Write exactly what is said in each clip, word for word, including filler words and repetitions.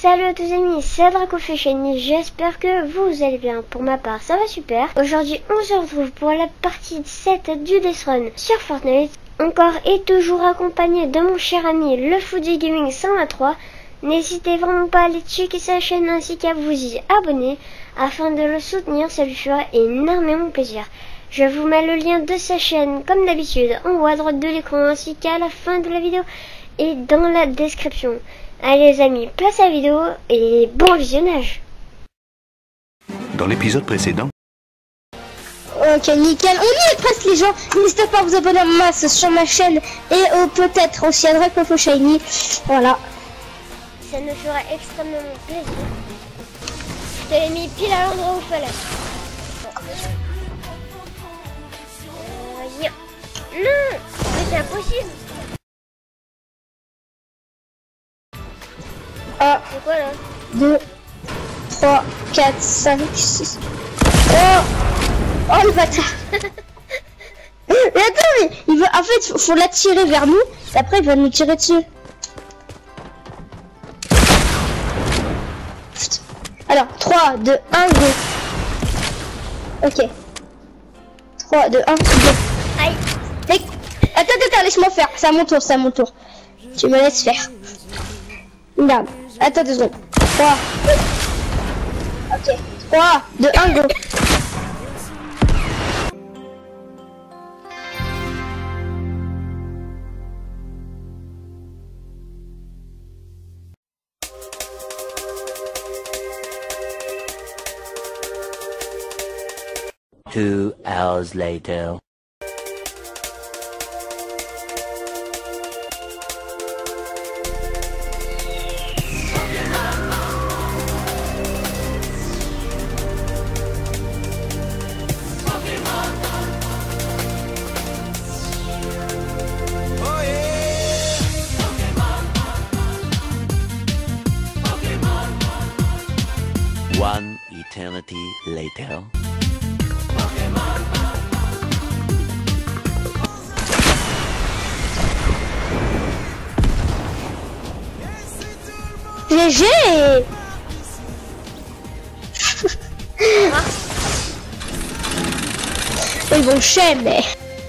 Salut à tous les amis, c'est DracoFishing, j'espère que vous allez bien. Pour ma part, ça va super. Aujourd'hui, on se retrouve pour la partie sept du Death Run sur Fortnite. Encore et toujours accompagné de mon cher ami le Foodie Gaming cent vingt-trois. N'hésitez vraiment pas à aller checker sa chaîne ainsi qu'à vous y abonner afin de le soutenir, ça lui fera énormément plaisir. Je vous mets le lien de sa chaîne comme d'habitude en haut à droite de l'écran ainsi qu'à la fin de la vidéo et dans la description. Allez les amis, place à la vidéo et bon visionnage. Dans l'épisode précédent. Ok, nickel. On y est presque les gens. N'hésitez pas à vous abonner en masse sur ma chaîne et euh, peut-être aussi à DracoFishing. Voilà. Ça me fera extrêmement plaisir. Je te l'ai mis pile à l'endroit où il fallait. Euh, yeah. Non, mais c'est impossible. un, C'est quoi là? deux, trois, quatre, cinq, six. Oh, oh le bâtard. Mais attends, mais il veut, en fait, faut, faut l'attirer vers nous. Et après, il va nous tirer dessus. Putain. Alors, trois, deux, un, go. Ok. trois, deux, un, go. Aïe. Et... Attends, attends, laisse-moi faire. C'est à mon tour, c'est à mon tour. Tu me laisses faire. Regarde. Attends deux secondes. trois. Ok. trois, deux, un, go. Two hours later. One eternity later. G G. Ils vont chier, mais...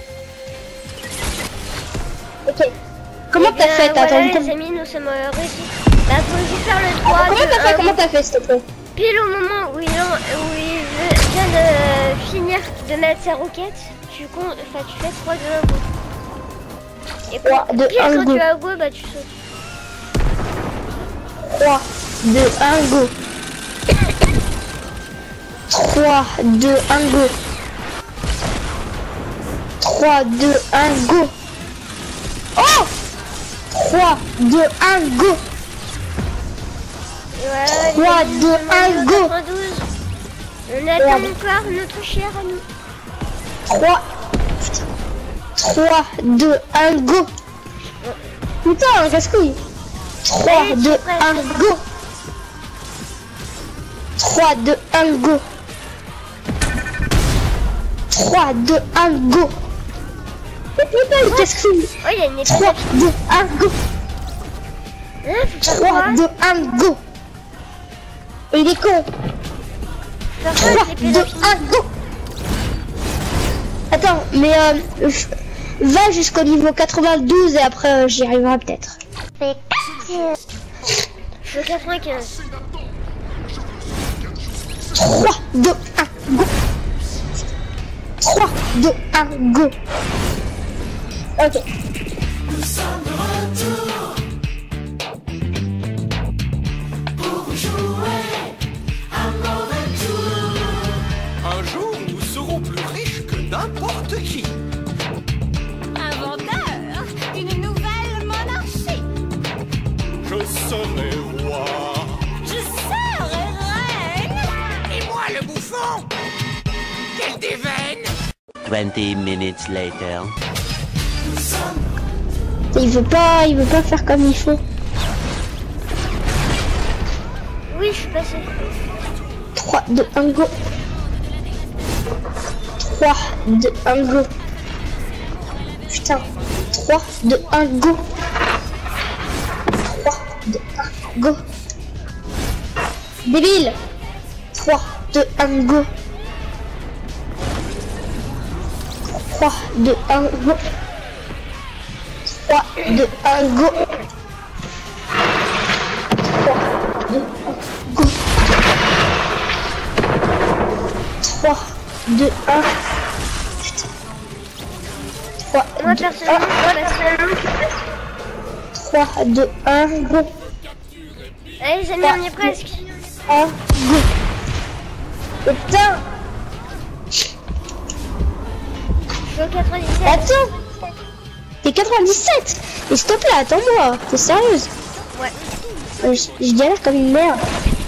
Ok. Comment t'as fait? T'as Voilà attendu les amis, nous sommes euh, réussis. Bah faut juste faire le trois. Comment t'as fait? Comment t'as fait, s'il te plaît? Pile au moment où il, en, où il veut- vient de finir de mettre sa roquette, tu, con, enfin, tu fais trois, deux, un, go. Et trois, deux, pile un, quand go. tu as go, bah tu sautes. trois, deux, un, go. trois, deux, un, go. trois, deux, un, go. Oh! trois, deux, un, go. Et voilà, trois, les amis, deux, nous un, sommes go. en quatre-vingt-douze. On attend encore notre cher à nous. trois, trois, deux, un, go. Putain, casse-couille. trois, Allez, deux, c'est prêt, un, c'est go. trois, deux, un, go. trois, deux, un, go. Mais putain, il casse-couille. Oh, il y a une épée. trois, deux, un, go. Hein, faut faire trois, quoi? deux, un, go. Et il est con. Faire quoi trois, avec l'épée deux, d'infini? un, go. Attends, mais euh, je- va jusqu'au niveau quatre-vingt-douze et après euh, j'y arriverai peut-être. Je suis quatre-vingt-quinze. trois, deux, un, go. trois, deux, un, go. Ok. Nous sommes de retour pour jouer à mauvais tour. Un jour, nous serons plus riches que n'importe qui. Inventeur d'une nouvelle monarchie. Je serai roi. Je serai reine. Et moi, le bouffon. Quelle déveine. Twenty minutes later. Il veut pas, il veut pas faire comme il faut. Oui, je suis passé. trois, deux, un, go. trois, deux, un, go. Putain. trois, deux, un, go. trois, deux, un, go. Débile. trois, deux, un, go. trois, deux, un, go. trois, deux, un, go. trois, deux, un, trois, Moi deux, personnellement, moi personnellement. trois, deux, un, go. Allez les amis, on y est presque. un, go. Putain. Je suis au quatre-vingt-dix-sept. Attends. T'es quatre-vingt-dix-sept. Et s'il te plaît, attends-moi. T'es sérieuse? Ouais. Euh, Je je galère comme une merde.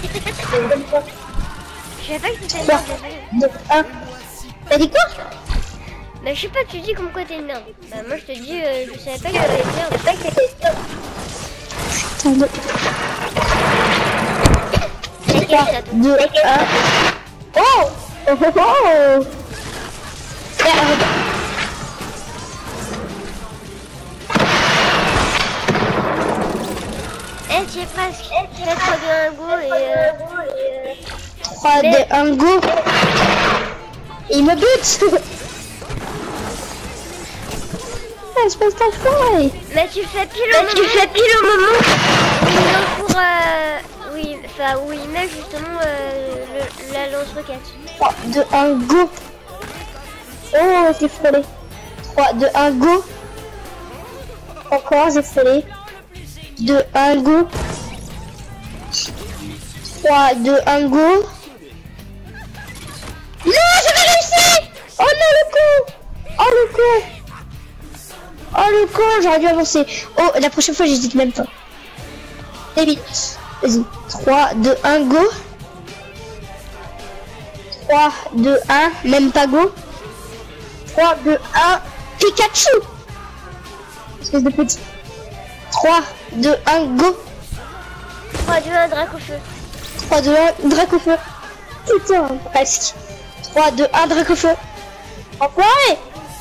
Je savais pas que t'étais une trois, merde. deux, un. T'as dit quoi? Bah je sais pas, tu dis comme quoi t'es une merde. Bah moi je te dis, euh, je savais pas que t'étais une merde. Je savais pas que t'étais une merde. Putain de... trois, deux, un. Oh. Oh oh oh. Merde. Eh, tu es presque. Fais trois, deux, un, go et euh... trois, deux, un, go. Il me bute. Ah, espèce d'enfoiré. Mais tu fais pile au moment. Tu fais pile au moment où il encourt, euh... oui, enfin où il met justement euh, le, la lance-roquette. trois, deux, un, go. Oh, j'ai frôlé. trois, deux, un, go. Encore, j'ai frôlé. deux, un, go. trois, deux, un, go. Non, j'avais réussi. Oh non, le con. Oh le con. Oh le con, j'aurais dû avancer. Oh, la prochaine fois, j'hésite même pas. Et vite. Vas-y. trois, deux, un, go. trois, deux, un, même pas go. trois, deux, un, Pikachu. Espèce de petit. trois, deux, un, go. trois, deux, un, drac au feu. trois, deux, un, drac au feu. Putain, presque. trois, deux, un, drac au feu. Enfoiré.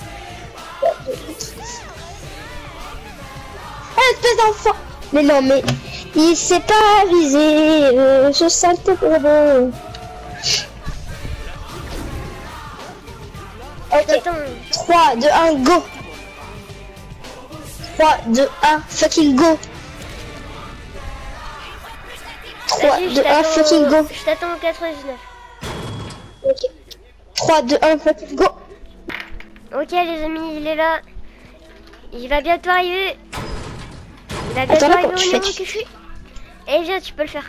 Ah, espèce d'enfant. Mais non, mais il s'est pas avisé. Euh, ce sale robot. Ok. Attends. trois, deux, un, go. trois, deux, un, fucking go. trois, Vas-y, je deux, un, t'attends fucking au- go. Je t'attends au quatre-vingt-dix-neuf. Ok. trois, deux, un, fucking go. Ok les amis, il est là. Il va bientôt arriver. Il va bientôt Attends, là, arriver comment au tu niveau fais que je suis. Et viens, tu peux le faire.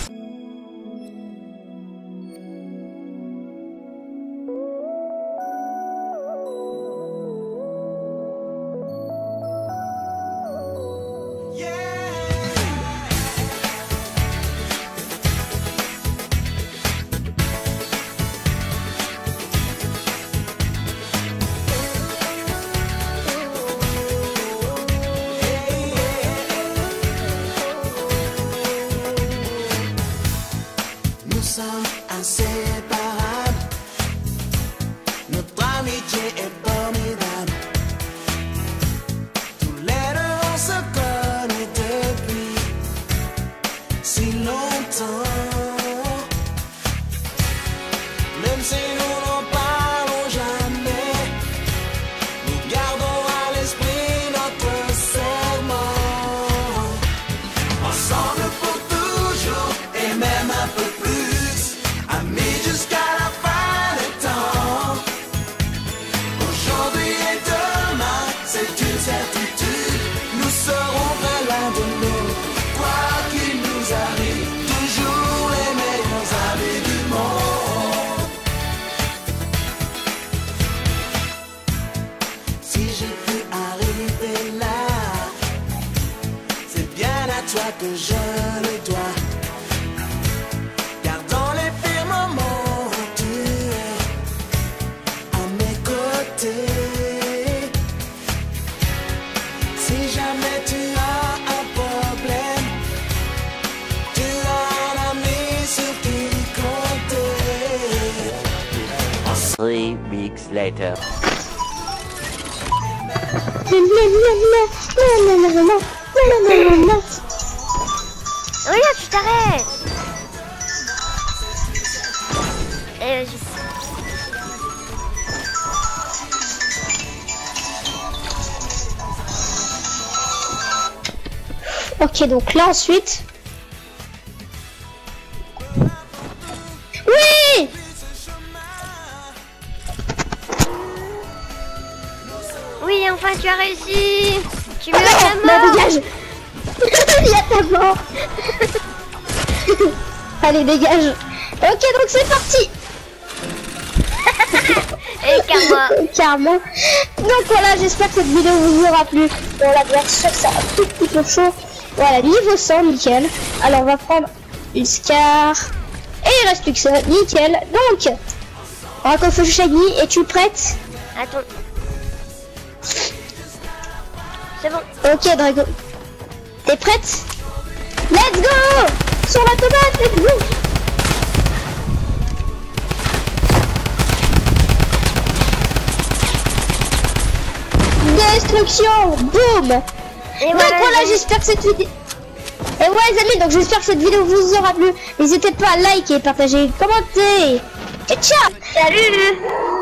Nous sommes inséparables. Notre amitié est formidable. Tous les deux on se connaît depuis si longtemps. Même si nous n'en parlons jamais, nous gardons à l'esprit notre serment. Ensemble pour toujours et même un peu plus, amis jusqu'à la fin des temps. Aujourd'hui et demain, c'est une certitude, nous serons près l'un de nous. Quoi qu'il nous arrive, toujours les meilleurs amis du monde. Si j'ai pu arriver là, c'est bien à toi que je le dois. Car dans les pires moments, tu es à mes côtés. Si jamais tu as un problème, tu as un ami sur qui compter. Three weeks later. Regarde, tu t'arrêtes. Ok, donc là ensuite. Oui! Oui, enfin tu as réussi. Tu me Ah laisses non, la bah, mort. dégage. Il y a ta mort. Allez, dégage. Ok, donc c'est parti. Et karma. Karma. Donc voilà, j'espère que cette vidéo vous aura plu. Bon, la bien sûr, c'est un tout petit peu chaud. Voilà, niveau cent, nickel. Alors, on va prendre une Scar. Et il reste plus que ça, nickel. Donc, Raccroche Shaggy, es-tu prête? Attends. C'est bon. Ok, Drago. T'es prête? Let's go! Sur la tomate, let's go! Destruction! Boum! Et Donc voilà, voilà, j'ai- j'espère que cette vidéo... Et ouais les amis, donc j'espère que cette vidéo vous aura plu. N'hésitez pas à liker, partager, commenter. Et ciao! Salut.